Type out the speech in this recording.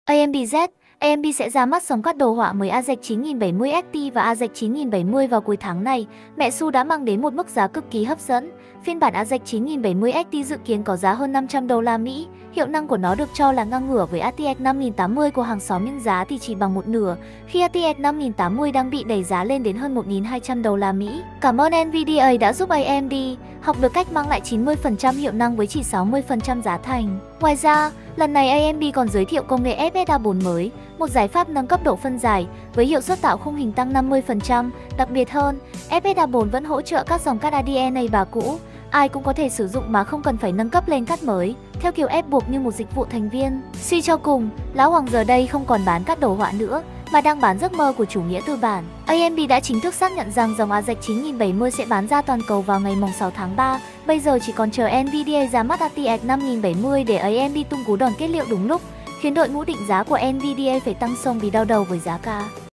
AMD Z, AMD sẽ ra mắt dòng các đồ họa mới AZEK 9070 XT và AZEK 9070 vào cuối tháng này. Mẹ Su đã mang đến một mức giá cực kỳ hấp dẫn. Phiên bản AZEK 9070 XT dự kiến có giá hơn 500 đô la Mỹ. Hiệu năng của nó được cho là ngang ngửa với RTX 5080 của hàng xóm nhưng giá thì chỉ bằng một nửa, khi RTX 5080 đang bị đẩy giá lên đến hơn 1.200 đô la Mỹ. Cảm ơn Nvidia đã giúp AMD học được cách mang lại 90% hiệu năng với chỉ 60% giá thành. Ngoài ra, lần này AMD còn giới thiệu công nghệ FSR 4 mới, một giải pháp nâng cấp độ phân giải với hiệu suất tạo khung hình tăng 50%. Đặc biệt hơn, FSR 4 vẫn hỗ trợ các dòng card RDNA 3 cũ. Ai cũng có thể sử dụng mà không cần phải nâng cấp lên card mới, theo kiểu ép buộc như một dịch vụ thành viên. Suy cho cùng, Lão Hoàng giờ đây không còn bán các đồ họa nữa, mà đang bán giấc mơ của chủ nghĩa tư bản. AMD đã chính thức xác nhận rằng dòng AZEK 9070 sẽ bán ra toàn cầu vào ngày 6 tháng 3. Bây giờ chỉ còn chờ Nvidia ra mắt RTX 5070 để AMD tung cú đòn kết liễu đúng lúc, khiến đội ngũ định giá của Nvidia phải tăng xông vì đau đầu với giá cả.